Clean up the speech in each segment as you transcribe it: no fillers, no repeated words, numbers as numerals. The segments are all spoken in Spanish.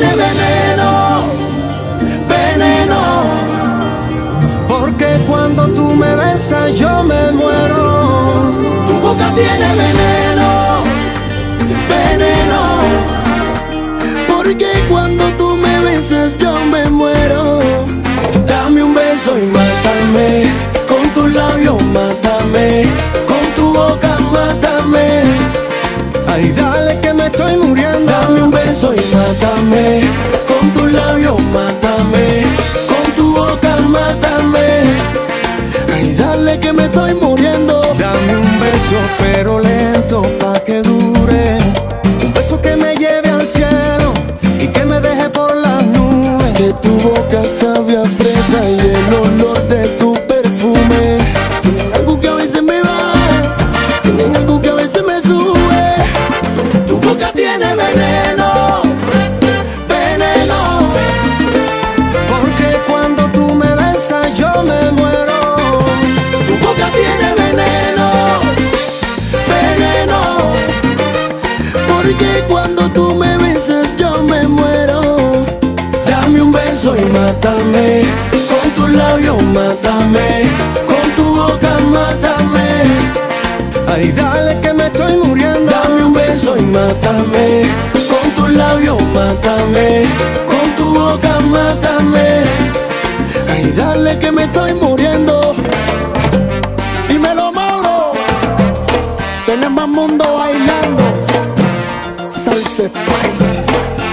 tiene veneno, veneno. Porque cuando tú me besas yo me muero. Tu boca tiene veneno, veneno. Porque cuando tú me besas yo me muero. Dame un beso y mátame, con tus labios mátame, con tu boca mátame. Ay, dale que me estoy muriendo. Dame un beso y mátame, con tus labios mátame, con tu boca mátame. Ay, dale que me estoy muriendo. Dame un beso pero lento pa' que dure. Un beso que me lleve al cielo y que me deje por las nubes. Que tu boca sabe a fresa y el olor de tu perfume tienen algo que a veces me baja, tienen algo que a veces me sube. Tu boca tiene veneno, veneno. Porque cuando tú me besas yo me muero. Tu boca tiene veneno, veneno. Porque cuando tú me besas yo me muero. Dame un beso y mátame, con tus labios mátame, con tu boca mátame. Ay, dale que me estoy muriendo. Dame un beso y mátame, con tus labios mátame, con tu boca mátame. Ay, dale que me estoy muriendo. Dímelo, Mauro. Tenemos mundo bailando Salsa Spice.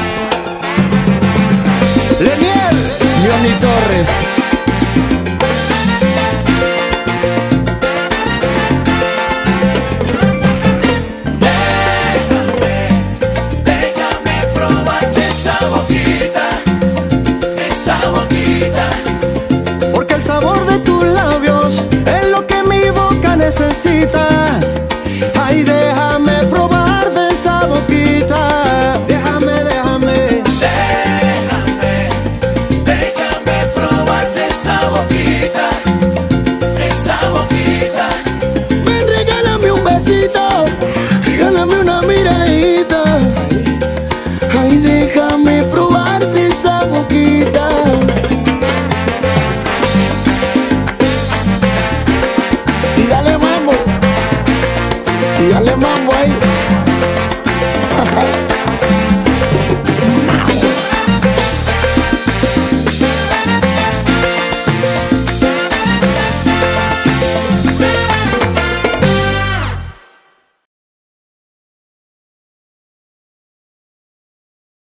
Leniel, Johnny Torres. Déjame probarte esa boquita. Porque el sabor de tus labios es lo que mi boca necesita. Ay, déjame probar de esa boquita. Déjame probarte esa boquita. Ven, regálame un besito, regálame una miradita. Ay, déjame probarte esa boquita. Y dale mambo ahí.